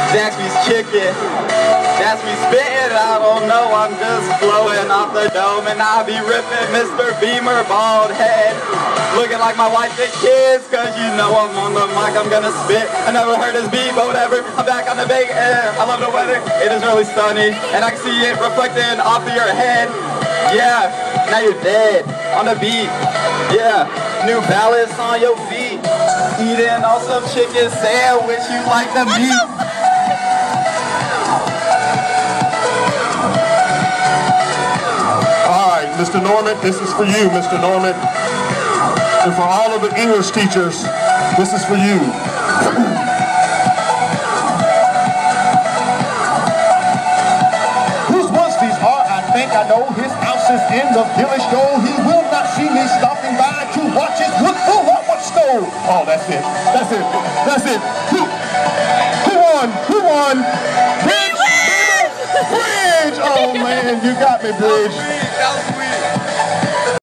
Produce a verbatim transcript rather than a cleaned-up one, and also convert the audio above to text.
That's me kicking. That's me spitting. I don't know, I'm just flowing off the dome, and I be ripping Mister Beamer bald head. Looking like my wife and kids, cause you know I'm on the mic, I'm gonna spit. I never heard this beat, but whatever. I'm back on the big air. I love the weather. It is really sunny, and I can see it reflecting off of your head. Yeah, now you're dead on the beat. Yeah, New Balance on your feet. Eating on some chicken sandwich, you like the meat. Alright, Mister Norman, this is for you, Mister Norman. And for all of the English teachers, this is for you. Whose ones these are, I think I know. His house is in the village, though. He will not see me stopping by to watch his wood full of what stove. Oh, that's it. That's it. That's it. Who, who won? Who won? Bridge! Bridge! Oh, man, you got me, Bridge. That was sweet. That was sweet.